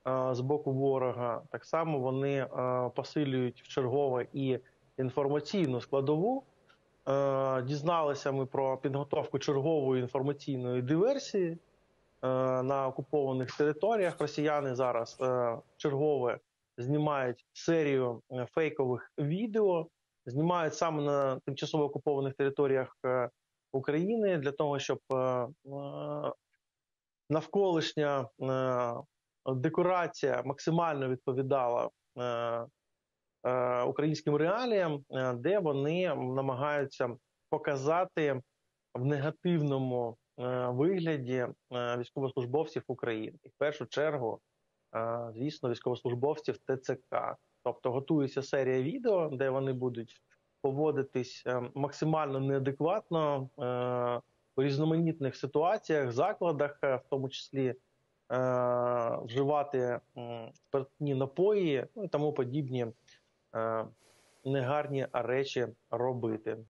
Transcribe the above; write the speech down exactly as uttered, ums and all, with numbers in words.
з боку ворога, так само вони посилюють вчергове і інформаційну складову. Дізналися ми про підготовку чергової інформаційної диверсії на окупованих територіях. Росіяни зараз чергове знімають серію фейкових відео, знімають саме на тимчасово окупованих територіях України для того, щоб навколишня декорація максимально відповідала українським реаліям, де вони намагаються показати в негативному вигляді військовослужбовців України. І в першу чергу, звісно, військовослужбовців Те Це Ка. Тобто готується серія відео, де вони будуть поводитись максимально неадекватно в різноманітних ситуаціях, закладах, в тому числі вживати спиртні напої, ну і тому подібні негарні речі робити.